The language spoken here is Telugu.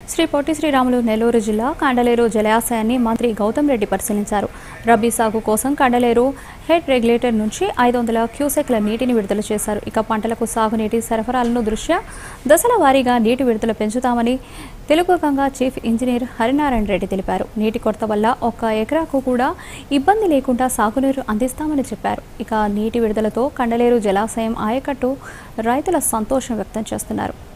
శ్రీ పొట్టి శ్రీరాములు నెల్లూరు జిల్లా కండలేరు జలాశయాన్ని మంత్రి గౌతమ్ రెడ్డి పరిశీలించారు. రబీ సాగు కోసం కండలేరు హెడ్ రెగ్యులేటర్ నుంచి 500 క్యూసెక్ల నీటిని విడుదల చేశారు. ఇక పంటలకు సాగునీటి సరఫరాలను దృష్ట్యా దశల వారీగా నీటి విడుదల పెంచుతామని తెలుగుగంగా చీఫ్ ఇంజనీర్ హరినారాయణ రెడ్డి తెలిపారు. నీటి కొరత వల్ల 1 ఎకరాకు కూడా ఇబ్బంది లేకుండా సాగునీరు అందిస్తామని చెప్పారు. ఇక నీటి విడుదలతో కండలేరు జలాశయం ఆయకట్టు రైతుల సంతోషం వ్యక్తం చేస్తున్నారు.